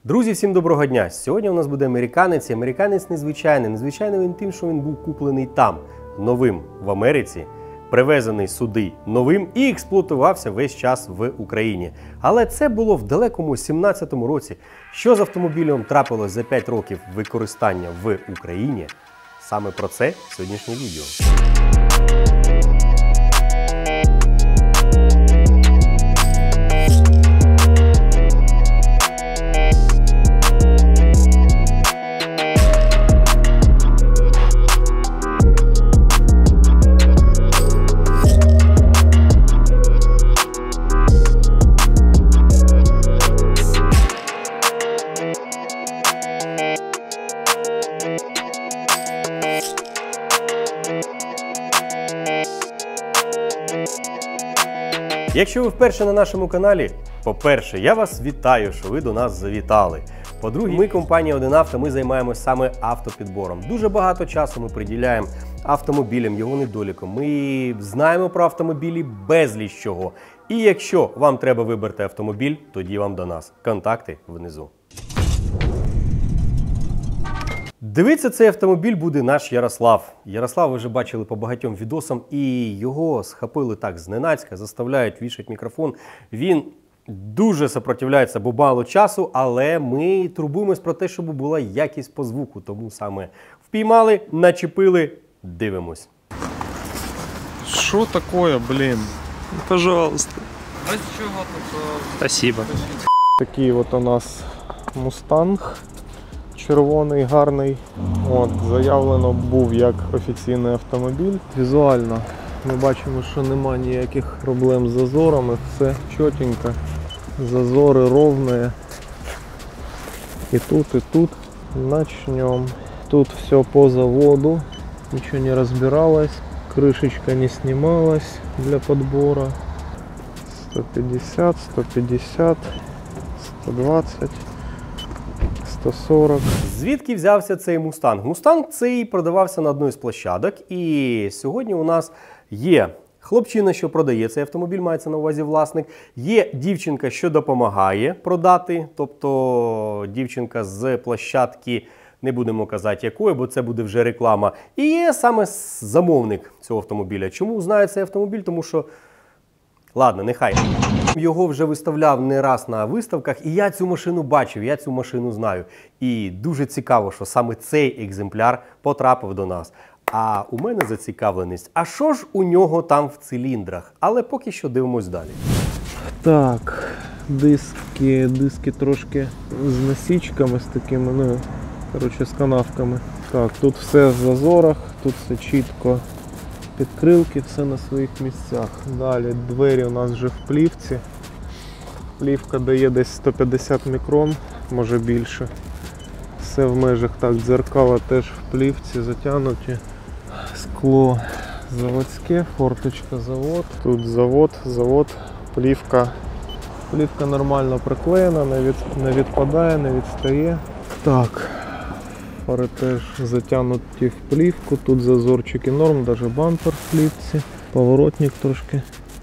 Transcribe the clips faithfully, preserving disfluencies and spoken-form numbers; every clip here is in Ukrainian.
Друзі, всім доброго дня! Сьогодні у нас буде американець. І американець незвичайний. Незвичайний він тим, що він був куплений там, новим в Америці, привезений сюди новим і експлуатувався весь час в Україні. Але це було в далекому сімнадцятому році. Що з автомобілем трапилось за п'ять років використання в Україні? Саме про це сьогоднішнє відео. Якщо ви вперше на нашому каналі, по-перше, я вас вітаю, що ви до нас завітали. По-друге, ми, компанія один авто, ми займаємося саме автопідбором. Дуже багато часу ми приділяємо автомобілям, його недолікам. Ми знаємо про автомобілі безліч чого. І якщо вам треба вибрати автомобіль, тоді вам до нас. Контакти внизу. Дивіться, цей автомобіль буде наш Ярослав. Ярослав ви вже бачили по багатьом відосам, і його схопили так зненацька, заставляють вішати мікрофон. Він дуже сопротивляється, бо мало часу, але ми турбуємось про те, щоб була якість по звуку. Тому саме впіймали, начепили, дивимось. Що таке, блін? Пожалуйста. Ось чого тут. Спасибо. Такий от у нас Мустанг. Червоний, гарний. От, заявлено був як офіційний автомобіль. Візуально ми бачимо, що нема ніяких проблем з зазорами, все чотенько. Зазори ровні. І тут, і тут. Начнем. Тут все по заводу. Ничего не разбиралось. Крышечка не снималась для подбора. сто пятьдесят, сто пятьдесят, сто двадцать. сто сорок. Звідки взявся цей Мустанг? Мустанг цей продавався на одній з площадок, і сьогодні у нас є хлопчина, що продає цей автомобіль, мається на увазі власник, є дівчинка, що допомагає продати, тобто дівчинка з площадки, не будемо казати якої, бо це буде вже реклама, і є саме замовник цього автомобіля. Чому знаю цей автомобіль? Тому що, ладно, нехай. Його вже виставляв не раз на виставках, і я цю машину бачив, я цю машину знаю. І дуже цікаво, що саме цей екземпляр потрапив до нас. А у мене зацікавленість, а що ж у нього там в циліндрах? Але поки що дивимось далі. Так, диски, диски трошки з насічками, з такими, ну, коротше, з канавками. Так, тут все в зазорах, тут все чітко. Підкрилки, все на своїх місцях. Далі двері у нас вже в плівці. Плівка дає десь сто п'ятдесят мікрон, може більше. Все в межах. Так, дзеркала теж в плівці затягнуті. Скло заводське, форточка завод. Тут завод, завод, плівка. Плівка нормально приклеєна, не, від, не відпадає, не відстає. Так. Фари теж затягнуті в плівку, тут зазорчики норм, навіть бампер в плівці, поворотник трошки,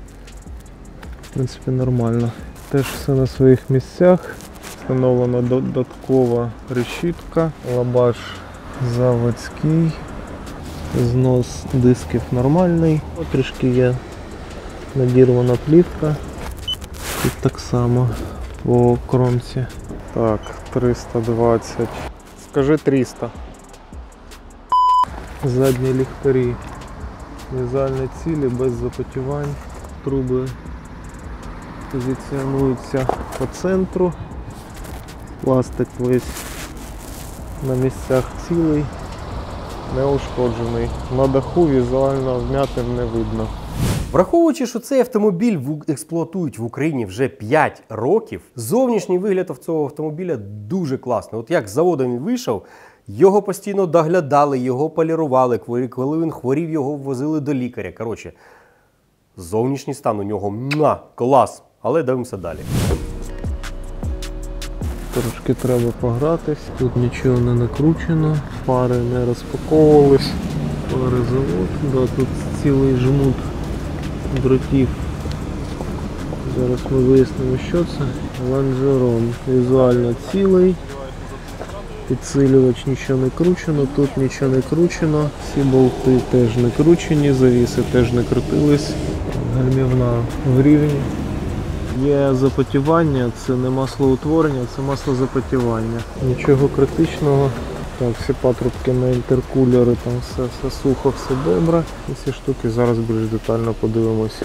в принципі, нормально. Теж все на своїх місцях, встановлена додаткова решітка, лабаш заводський, знос дисків нормальний, трішки є надірвана плівка, тут так само по кромці. Так, триста двадцять. Скажи триста. Задні ліхтарі. Візуальні цілі, без запотівань. Труби позиціонуються по центру. Пластик весь на місцях цілий, не ушкоджений. На даху візуально вмятин не видно. Враховуючи, що цей автомобіль експлуатують в Україні вже п'ять років, зовнішній вигляд цього автомобіля дуже класний. От як з заводу він вийшов, його постійно доглядали, його полірували, коли він хворів, його возили до лікаря. Коротше, зовнішній стан у нього муа, клас. Але дивимося далі. Трошки треба погратись, тут нічого не накручено, фари не розпаковувались, фари завод, да, тут цілий жмут дротів Зараз ми вияснимо, що це. Лонжерон візуально цілий. Підсилювач нічого не кручено, тут нічого не кручено. Всі болти теж не кручені, завіси теж не крутились. Гальмівна в рівні. Є запотівання, це не маслоутворення, це маслозапотівання. Нічого критичного. Так, всі патрубки на інтеркулери, там все, все сухо, все добре. І ці штуки зараз більш детально подивимось.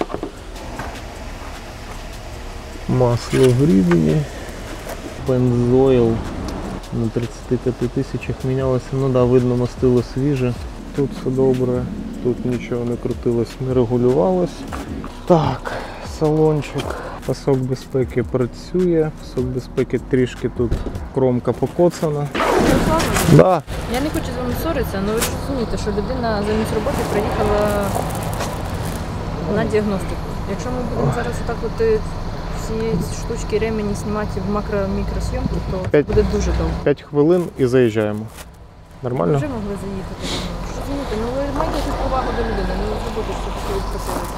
Масло в рівні. Пензойл на тридцяти п'яти тисячах мінялося. Ну да, видно, мастило свіже. Тут все добре, тут нічого не крутилось, не регулювалось. Так, салончик. Пасок безпеки працює, пасок безпеки трішки тут кромка покоцана. Да. Я не хочу з вами ссоритися, але ви ж розумієте, що людина за місць роботи приїхала на діагностику. Якщо ми будемо зараз отак от е, всі штучки ремені знімати в макро-мікросйомку, то П'ять. буде дуже довго. п'ять хвилин і заїжджаємо. Нормально? Вже могли заїхати. Що розумієте, ну ви маєте якусь повагу до людини, ну ви зробите, що таке відпросились.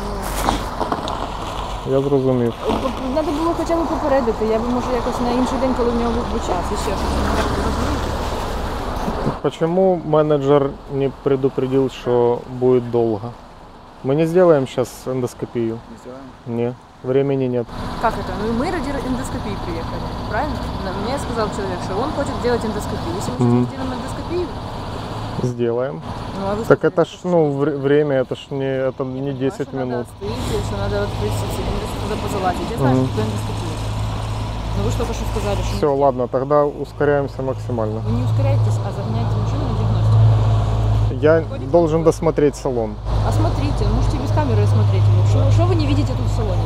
Я зрозумів. Треба було хоча б попередити, я б може якось на інший день, коли в нього був би час, і ще щось. Ну, як ви розумієте? Почему менеджер не предупредил, что будет долго? Мы не сделаем сейчас эндоскопию? Не сделаем. Нет, времени нет. Как это? Ну мы ради эндоскопии приехали, правильно? На- Мне сказал человек, что он хочет делать эндоскопию. Если мы Мгм. сейчас сделаем эндоскопию, Сделаем. ну а вы Так сказали, это ж, что- ну, вре- время, это ж не, это Я не понимаю, десять что надо минут. отстоять, что надо открыть секунду, туда позалазить. Я знаю, Мгм. что такое эндоскопия. Но вы же только что сказали, что Все, ладно, тогда ускоряемся максимально. вы не ускоряйтесь, а загоняйте машину на диагностику. Я должен досмотреть салон. А смотрите, можете без камеры смотреть его. Что, что вы не видите тут в салоне?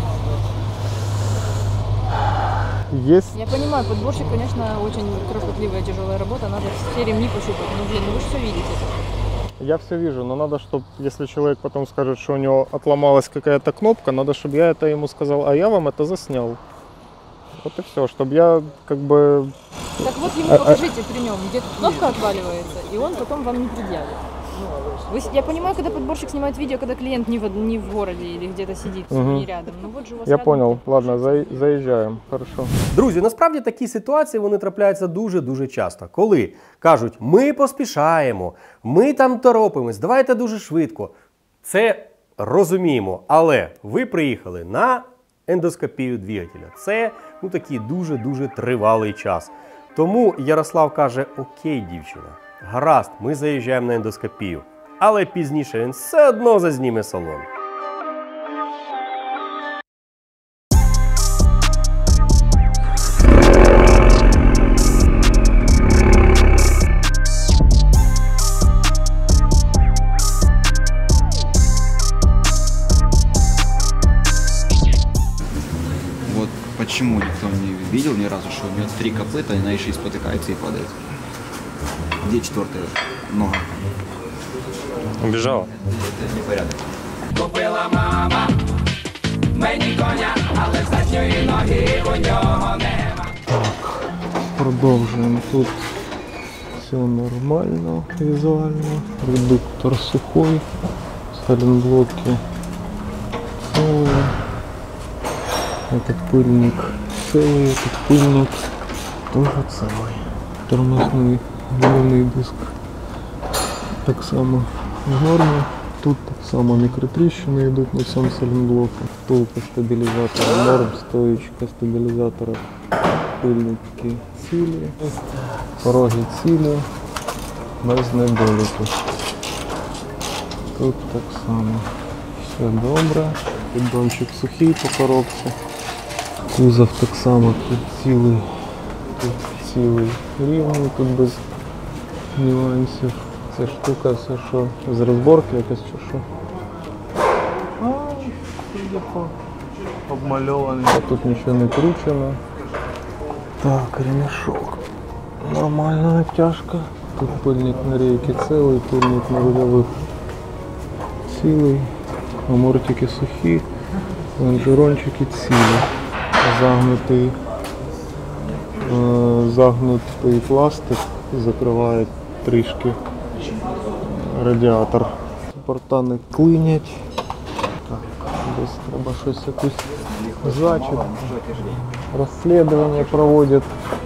Есть, Я понимаю, подборщик, конечно, очень кропотливая, тяжелая работа, надо все ремни пощупать. Ну, блин, ну вы же все видите. я все вижу, но надо, чтобы, если человек потом скажет, что у него отломалась какая-то кнопка, надо, чтобы я это ему сказал, а я вам это заснял. Вот и все, чтобы я как бы... Так вот ему А- а- покажите при нем, где кнопка отваливается, и он потом вам не предъявит. Вы с- я понимаю, когда подборщик снимает видео, когда клиент не в, не в городе или где-то сидит, Мгм. не рядом. Ну вот же у вас Я рядом понял, подборщик. ладно, за- заезжаем, хорошо. Друзі, насправді такі ситуації вони трапляються дуже-дуже часто. Коли кажуть, ми поспішаємо, ми там торопимось, давайте дуже швидко. Це розуміємо, але ви приїхали на ендоскопію двигателя. Це ну, такий дуже-дуже тривалий час. Тому Ярослав каже, окей, дівчина, гаразд, ми заїжджаємо на ендоскопію. Але пізніше він все одно зазніме салон. Вот почему никто не видел ни разу, что у нее три копыта, и она еще и спотыкается и падает. Где четвертая нога? Убежала? Это непорядок. Продовжуємо. Тут все нормально візуально. Редуктор сухой, сайлентблоки целые. Этот пыльник целый, этот пыльник тоже целый. Тормозний головний диск так само в нормі. Тут так само мікротріщини йдуть на цьому сайлентблоку. Втулка стабілізатора норм, стоїчка стабілізатора. Пильники цілі, пороги цілі, без недоліків. Тут так само все добре. Піддончик сухий по коробці. Кузов так само тут цілий, тут цілий рівний, тут без нюансів. Ця штука все що з розборки якась чи що. А, судя по обмальований. Тут нічого не кручено. Так, ремешок. Нормальна натяжка. Тут пильник на рейки цілий, пильник на рульових цілий. Амортики сухі, лонжерончики цілі. Загнутий, е, загнутий пластик закриває трішки радіатор. Порта не клинять. Так, десь треба щось якусь Зачет. Расследование проводит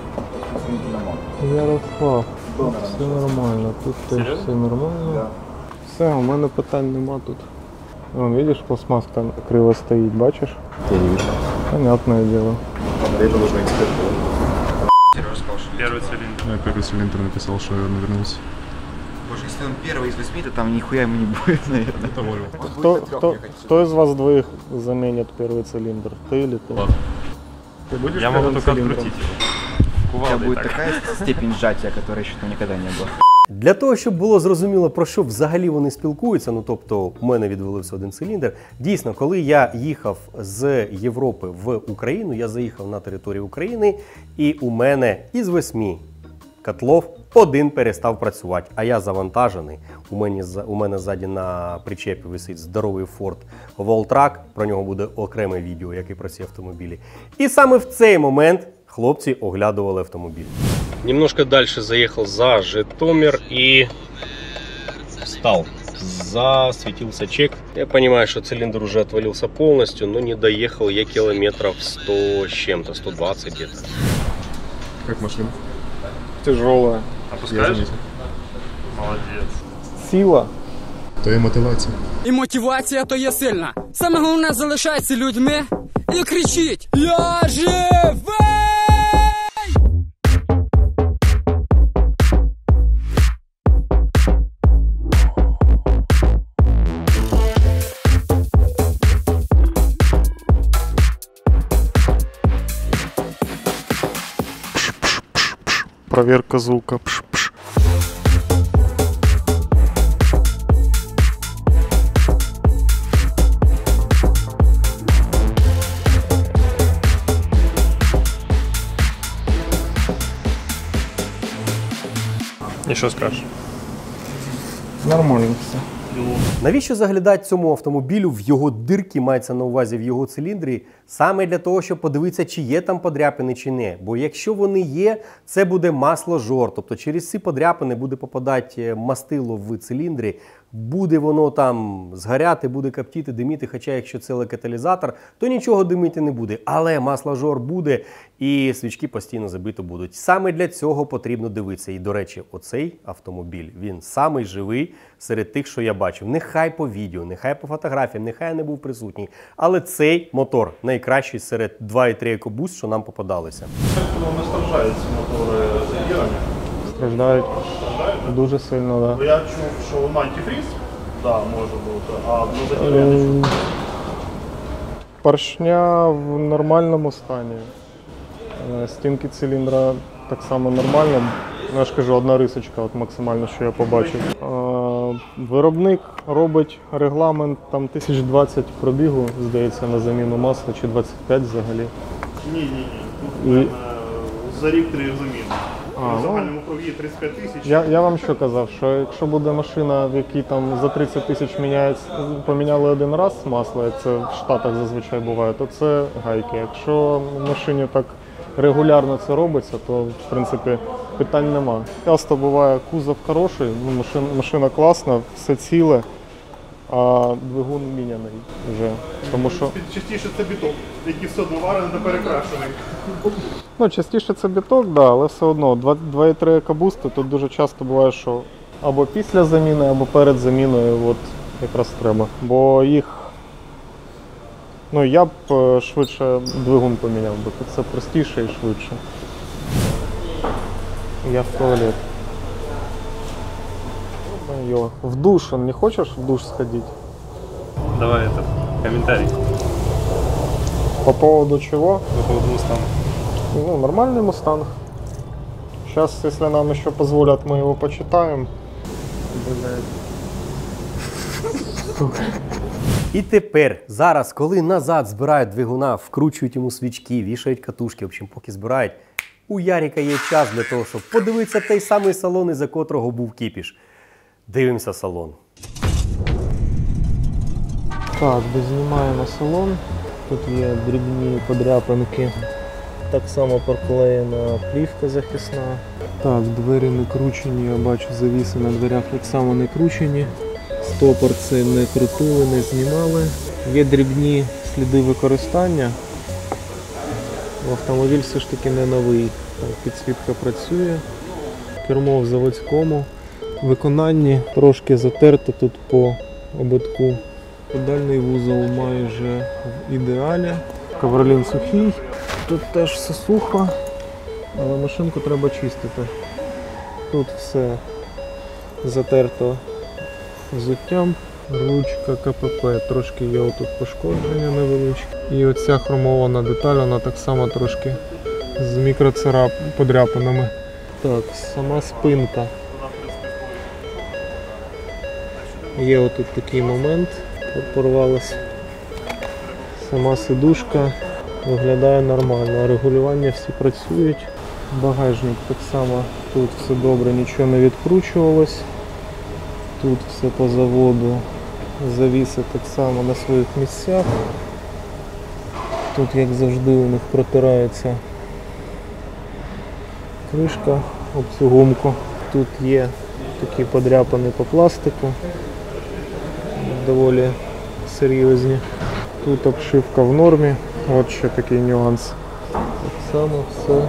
Ярослав. Тут все нормально, тут теж все нормально. Все, у мене питань нема тут. Вон, видишь, пластмасска криво стоїть, бачиш? Я не вижу. Понятное дело. Это должно быть Первый цилиндр. Я первый цилиндр написал, что я навернулся. Боже, если он первый из восьми, то там нихуя ему не будет, наверное. Это волю. Кто, кто, кто из вас двоих заменит первый цилиндр? Ты или ты? Ладно. Ты будешь Я могу первым только цилиндром? открутить его. У тебя Кувалдой будет так. такая степень сжатия, которой еще там никогда не было. Для того, щоб було зрозуміло, про що взагалі вони спілкуються, ну тобто у мене відвалився один циліндр. Дійсно, коли я їхав з Європи в Україну, я заїхав на територію України, і у мене із восьми котлов один перестав працювати, а я завантажений. У мене, у мене ззаді на причепі висить здоровий Ford Voltrac, про нього буде окреме відео, як і про ці автомобілі. І саме в цей момент хлопці оглядували автомобіль. Немножко дальше заехал за Житомир и встал. Засветился чек. Я понимаю, что цилиндр уже отвалился полностью, но не доехал я километров сто с чем-то, сто двадцать где-то. Как машина? Тяжелая. Я Опускаешь? заметил. Молодец. Сила. То є мотивація. І мотивація то є сильна. Саме головне залишайтеся людьми і кричіть: Я живий! Проверка звука. Пш-пш. И что скажешь? Нормально все. Навіщо заглядати цьому автомобілю в його дирки, мається на увазі в його циліндрі, саме для того, щоб подивитися, чи є там подряпини, чи не. Бо якщо вони є, це буде масло-жор. Тобто через ці подряпини буде попадати мастило в циліндрі, буде воно там згоряти, буде коптіти, диміти, хоча якщо це електрокаталізатор, то нічого димити не буде. Але масло-жор буде і свічки постійно забито будуть. Саме для цього потрібно дивитися. І, до речі, оцей автомобіль, він самий живий серед тих, що я бачив. Нехай по відео, нехай по фотографіям, нехай я не був присутній. Але цей мотор найкращий серед два і три EcoBoost, що нам попадалися. Не страждаються мотори задірами. Страждають дуже сильно, так. Бо я чув, що на антифріз, да, може бути, а на задірі я не чув. Да. Поршня в нормальному стані. Е, Стінки циліндра так само нормально. Ну, я ж кажу, одна рисочка, от максимально, що я побачив. Е, Виробник робить регламент там тисяч двадцять пробігу, здається, на заміну масла, чи двадцять п'ять взагалі. Ні, ні, ні. Тут І- в мене за рік три заміни. А, На ну, загальному пробігі тридцять п'ять тисяч. Я, я вам що казав, що якщо буде машина, в якій там за тридцять тисяч міняється, поміняли один раз масло, як це в Штатах зазвичай буває, то це гайки. Якщо в машині так регулярно це робиться, то в принципі питань нема. Часто буває кузов хороший, ну, машина, машина класна, все ціле, а двигун міняний вже. Тому що Частіше це біток, який все одно варений та перекрашений. ну, частіше це біток, да, але все одно два і три EcoBoost тут дуже часто буває, що або після заміни, або перед заміною от якраз треба. Бо їх, ну я б е, швидше двигун поміняв, бо це простіше і швидше. Я в туалет. Ё, в душ, не хочеш в душ сходить? Давай это, комментарий По поводу чего? по поводу Мустанга. Ну, нормальный Мустанг. Сейчас, если нам еще позволят, мы его почитаем. І тепер, зараз, коли назад збирають двигуна, вкручують йому свічки, вішають катушки, в общем, поки збирають, у Ярика є час для того, щоб подивитися той самий салон, із-за котрого був кіпіш. Дивимося салон. Так, дознімаємо салон. Тут є дрібні подряпинки. Так само проклеєна плівка захисна. Так, двері не кручені, я бачу завіси на дверях так само не кручені. Стопор це не крутили, не знімали. Є дрібні сліди використання. Автомобіль все ж таки не новий. Так, підсвітка працює. Кермо в заводському виконанні. Трошки затерто тут по ободку. Педальний вузол майже в ідеалі. Ковролін сухий. Тут теж все сухо, але машинку треба чистити. Тут все затерто взуттям. Ручка КПП, трошки є отут пошкодження невеличке. І оця хромована деталь, вона так само трошки з мікроцарап подряпинами. Так, сама спинка. Є отут такий момент, порвалась. Сама сидушка виглядає нормально, а регулювання всі працюють. Багажник так само, тут все добре, нічого не відкручувалось. Тут все по заводу. Завіси так само на своїх місцях. Тут, як завжди, у них протирається кришка об цю гумку. Тут є такі подряпини по пластику, доволі серйозні. Тут обшивка в нормі, от ще такий нюанс. Так само все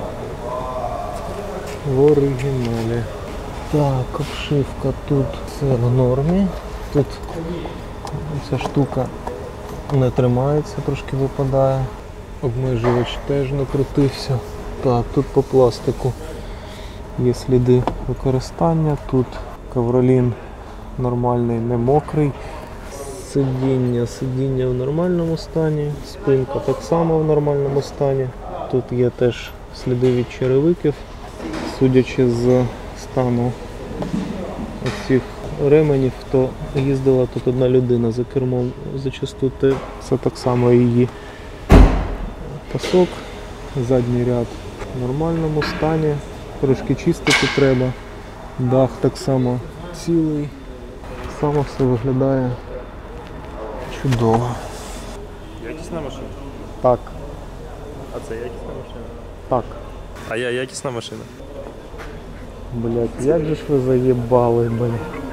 в оригіналі. Так, обшивка тут все в нормі. Тут ця штука не тримається, трошки випадає. Обмежувач теж не крутився. Так, тут по пластику є сліди використання. Тут ковролін нормальний, не мокрий. Сидіння, сидіння в нормальному стані. Спинка так само в нормальному стані. Тут є теж сліди від черевиків. Судячи з стану цих ременів, то їздила тут одна людина за кермом зачасту. Це так само її пасок, задній ряд в нормальному стані, трошки чистити треба, дах так само цілий, так само все виглядає чудово. Якісна машина? Так, А це якісна машина? так. А я якісна машина? Блять, як же ж ви заєбали, блядь.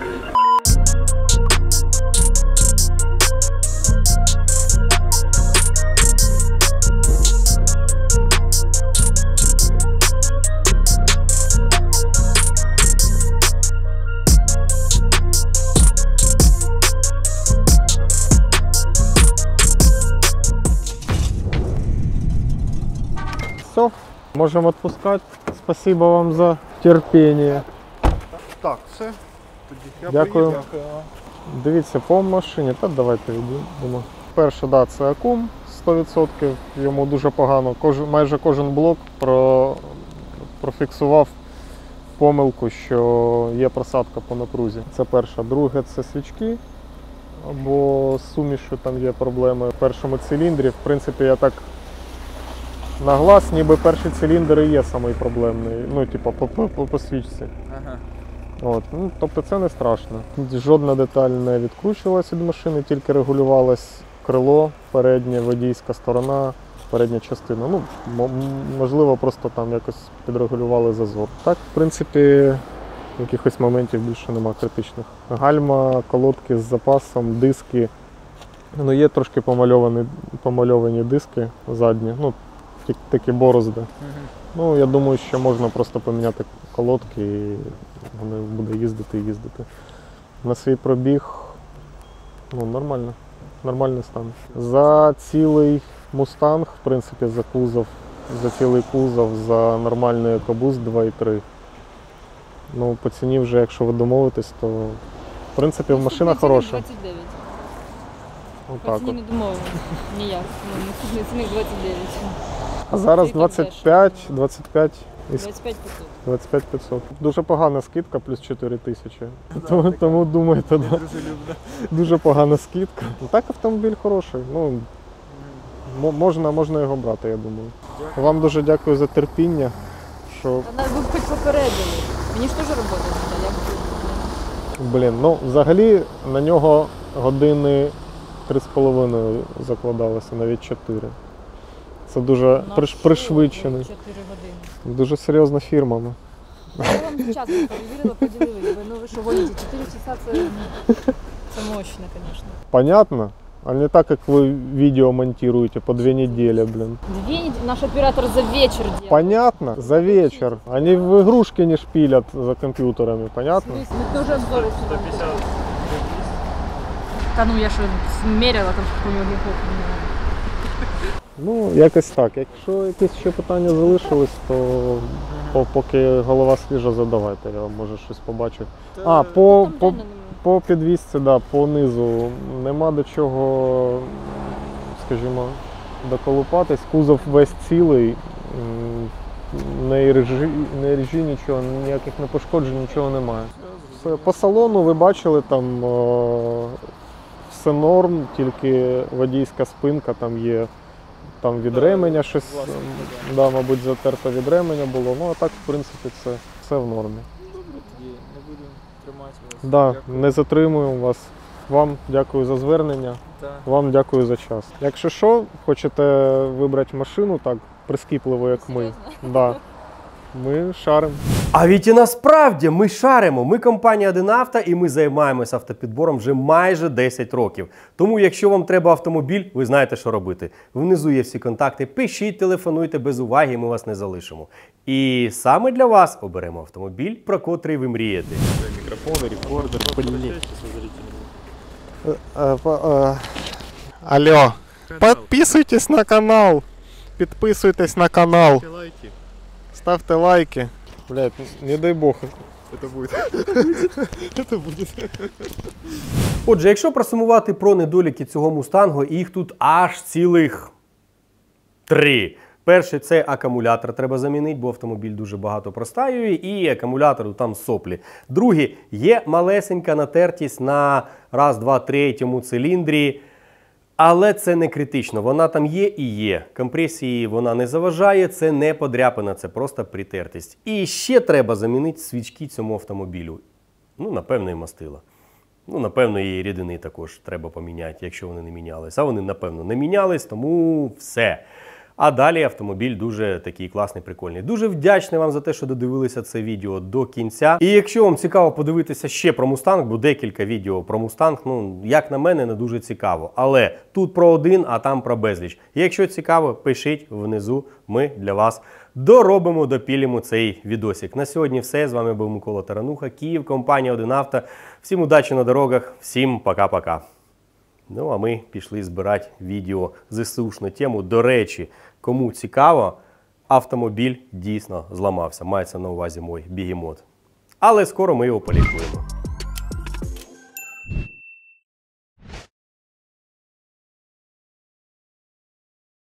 Все, можем отпускать. Спасибо вам за терпіння. Так, все. Тоді я Дякую. поїду. Дивіться, по машині, та давайте відійдемо. Перше, да, це акум сто відсотків, йому дуже погано. Кожен, майже кожен блок про, профіксував помилку, що є просадка по напрузі. Це перше. Друге, це свічки, або з сумішю там є проблеми. В першому циліндрі, в принципі, я так на глаз, ніби перший циліндр і є самий проблемний, ну, типу, по, по, по, по свічці. Ага. От, ну, тобто це не страшно. Жодна деталь не відкручувалась від машини, тільки регулювалось крило, передня водійська сторона, передня частина. Ну, можливо, просто там якось підрегулювали зазор. Так, в принципі, якихось моментів більше нема критичних. Гальма, колодки з запасом, диски. Ну, є трошки помальовані, помальовані диски задні, ну, такі борозди. Ну, я думаю, що можна просто поміняти колодки і вони буде їздити і їздити. На свій пробіг, ну, нормально, нормальний стан. За цілий Мустанг, в принципі, за кузов, за цілий кузов, за нормальний екобуст два і три. Ну, по ціні вже, якщо ви домовитесь, то, в принципі, машина хороша. двадцять дев'ять. По Отак ціні от. не домовились. Ніяк. Ну, наступний ціник двадцять дев'ять. А зараз Це і так двадцять п'ять, двадцять п'ять і двадцять п'ять п'ятсот. двадцять п'ять п'ятсот. Дуже погана скидка, плюс чотири тисячі. Тому, тому думайте, да. Дуже погана скидка. Ну, так автомобіль хороший. Ну, м- можна, можна його брати, я думаю. Вам дуже дякую за терпіння. Що, Та навіть би хоч попередили. Мені ж теж робота треба. Як би, блін, ну взагалі на нього години три з половиною закладалося, навіть чотири. Це дуже на приш, що пришвидшений. чотири години. Дуже серйозна фірма. ну. Я вам час перевірила, поділилися. Ну ви що гоните? чотири часа це, це мощно, звісно. Понятно? А не так, как вы видео монтируете по две недели, блин. Две недели наш оператор за вечер делал. Понятно? За вечер. Они в игрушки не шпилят за компьютерами, понятно? Мы тоже обзоры сюда. Та ну я що меряла, там що у нього гіхов. Ну, якось так. Якщо якісь ще питання залишились, то по- поки голова свіжа, задавайте, я може щось побачу. А, по, по, по підвісці, да, по низу нема до чого, скажімо, доколупатись. Кузов весь цілий, м, не режі, не режі нічого, ніяких не пошкоджень, нічого немає. Все. По салону ви бачили, там е, все норм, тільки водійська спинка там є. Там від ременя щось, да, мабуть, затерто від ременя було. Ну а так, в принципі, це все в нормі. Добре, тоді не будемо тримати вас. Да, Дякую. не затримуємо вас. Вам дякую за звернення, Та. вам дякую за час. Якщо що, хочете вибрати машину так прискіпливо, як ми, да, ми шаримо. А від і насправді ми шаримо. Ми компанія один авто і ми займаємося автопідбором вже майже десять років. Тому, якщо вам треба автомобіль, ви знаєте, що робити. Внизу є всі контакти. Пишіть, телефонуйте без уваги, ми вас не залишимо. І саме для вас оберемо автомобіль, про котрий ви мрієте. Мікрофон, рекордер, блін. Алло, підписуйтесь на канал, підписуйтесь на канал. Ставте лайки. Блядь, не дай бог. Это будет. Это будет. Отже, якщо просумувати про недоліки цього мустангу, їх тут аж цілих три. Перший – це акумулятор треба замінити, бо автомобіль дуже багато простаює, і акумулятору там соплі. Другий – є малесенька натертість на раз, два, третьому циліндрі. Але це не критично, вона там є і є. Компресії вона не заважає, це не подряпина, це просто притертість. І ще треба замінити свічки цьому автомобілю. Ну, напевно, і мастила. Ну, напевно, і рідини також треба поміняти, якщо вони не мінялись. А вони, напевно, не мінялись, тому все. А далі автомобіль дуже такий класний, прикольний. Дуже вдячний вам за те, що додивилися це відео до кінця. І якщо вам цікаво подивитися ще про Мустанг, бо декілька відео про Мустанг, ну, як на мене, не дуже цікаво. Але тут про один, а там про безліч. Якщо цікаво, пишіть внизу, ми для вас доробимо, допілимо цей відосик. На сьогодні все. З вами був Микола Тарануха, Київ, компанія один авто. Всім удачі на дорогах, всім пока-пока. Ну, а ми пішли збирати відео ЗСУшну тему. До речі, кому цікаво, автомобіль дійсно зламався. Мається на увазі мой бігемот. Але скоро ми його полікуємо.